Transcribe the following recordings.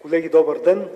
Колеги, добър ден!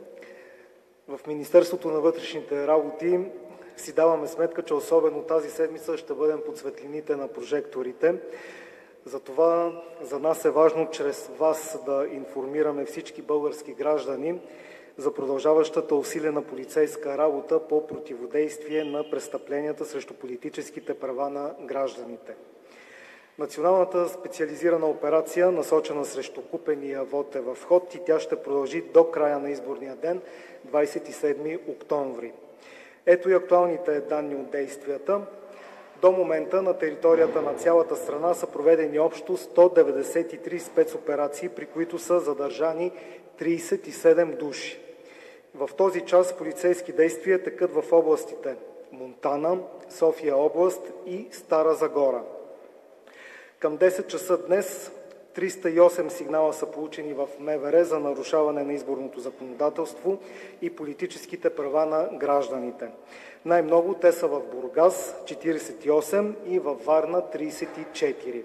В Министерството на вътрешните работи си даваме сметка, че особено тази седмица ще бъдем под светлините на прожекторите. Затова за нас е важно чрез вас да информираме всички български граждани за продължаващата усилена полицейска работа по противодействие на престъпленията срещу политическите права на гражданите. Националната специализирана операция, насочена срещу купения вот, е в ход и тя ще продължи до края на изборния ден, 27 октомври. Ето и актуалните данни от действията. До момента на територията на цялата страна са проведени общо 193 спецоперации, при които са задържани 37 души. В този час полицейски действия текат в областите Монтана, София област и Стара Загора. Към 10 часа днес 308 сигнала са получени в МВР за нарушаване на изборното законодателство и политическите права на гражданите. Най-много те са в Бургас – 48 и във Варна – 34.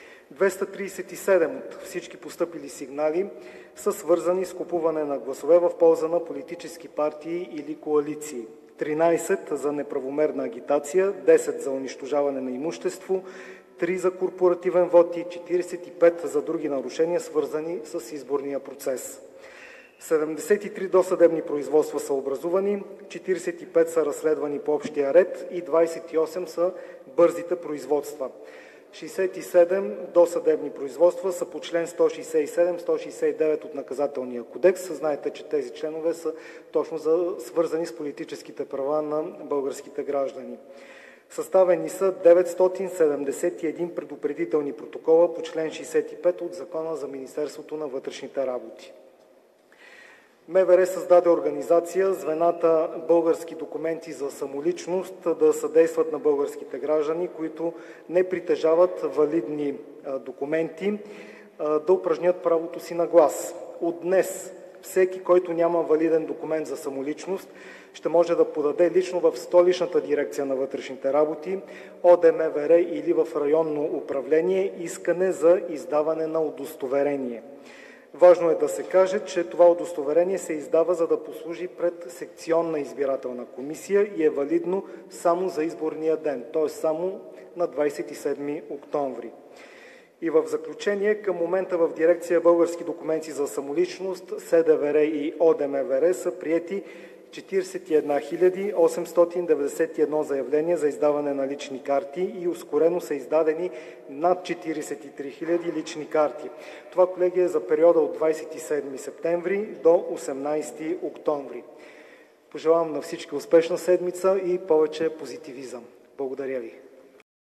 237 от всички постъпили сигнали са свързани с купуване на гласове в полза на политически партии или коалиции. 13 за неправомерна агитация, 10 за унищожаване на имущество, 3 за корпоративен вот и 45 за други нарушения, свързани с изборния процес. 73 досъдебни производства са образувани, 45 са разследвани по общия ред и 28 са бързите производства. 67 досъдебни производства са по член 167-169 от Наказателния кодекс. Знаете, че тези членове са точно свързани с политическите права на българските граждани. Съставени са 971 предупредителни протокола по член 65 от Закона за Министерството на вътрешните работи. МВР създаде организация звената български документи за самоличност да съдействат на българските граждани, които не притежават валидни документи, да упражнят правото си на глас. От днес всеки, който няма валиден документ за самоличност, ще може да подаде лично в Столичната дирекция на вътрешните работи, ОДМВР или в районно управление искане за издаване на удостоверение. Важно е да се каже, че това удостоверение се издава, за да послужи пред секционна избирателна комисия и е валидно само за изборния ден, т.е. само на 27 октомври. И в заключение, към момента в дирекция Български документи за самоличност, СДВР и ОДМВР са приети 41 891 заявления за издаване на лични карти и ускорено са издадени над 43 000 лични карти. Това, колеги, е за периода от 27 септември до 18 октомври. Пожелавам на всички успешна седмица и повече позитивизъм. Благодаря ви.